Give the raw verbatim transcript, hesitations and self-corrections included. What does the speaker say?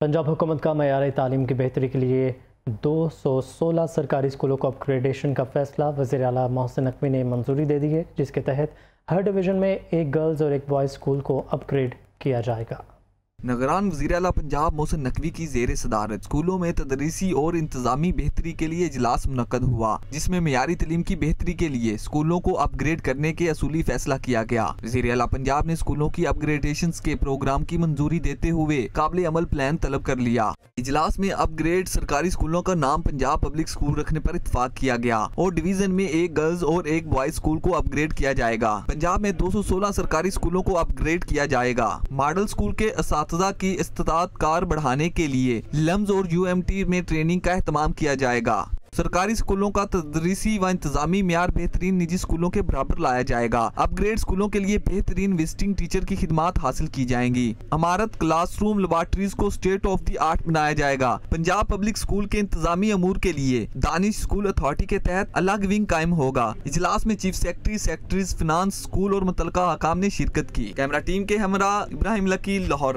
पंजाब हुकूमत का मयारी तालीम की बेहतरी के लिए दो सौ सोलह सरकारी स्कूलों को अपग्रेडेशन का फैसला वज़ीर आला मोहसिन नकवी ने मंजूरी दे दी है, जिसके तहत हर डिवीज़न में एक गर्ल्स और एक बॉयज़ स्कूल को अपग्रेड किया जाएगा। निगरान वज़ीर आला पंजाब मोहसिन नकवी की ज़ेर सदारत स्कूलों में तदरीसी और इंतजामी बेहतरी के लिए इजलास मुनक्कद हुआ, जिसमें मयारी तालीम की बेहतरी के लिए स्कूलों को अपग्रेड करने के असूली फैसला किया गया। वज़ीर आला पंजाब ने स्कूलों की अपग्रेडेशन के प्रोग्राम की मंजूरी देते हुए काबिल अमल प्लान तलब कर लिया। इजलास में अपग्रेड सरकारी स्कूलों का नाम पंजाब पब्लिक स्कूल रखने पर इत्तेफाक किया गया और डिवीजन में एक गर्ल्स और एक बॉयज स्कूल को अपग्रेड किया जाएगा। पंजाब में दो सौ सोलह सरकारी स्कूलों को अपग्रेड किया जाएगा। मॉडल स्कूल के असातिज़ा की इस्तात कार बढ़ाने के लिए लम्स और यू एम टी में ट्रेनिंग का एहतमाम किया जाएगा। सरकारी स्कूलों का तदरीसी व इंतजामी म्यार बेहतरीन निजी स्कूलों के बराबर लाया जाएगा। अपग्रेड स्कूलों के लिए बेहतरीन विजिटिंग टीचर की खिदमात हासिल की जाएंगी। इमारत, क्लासरूम, लेबॉर्ट्रीज को स्टेट ऑफ द आर्ट बनाया जाएगा। पंजाब पब्लिक स्कूल के इंतजामी अमूर के लिए दानिश स्कूल अथॉरिटी के तहत अलग विंग कायम होगा। इजलास में chief secretary, secretaries, finance, school और मुतलका हकाम ने शिरकत की। कैमरा टीम के हमरा इब्राहिम लकी, लाहौर।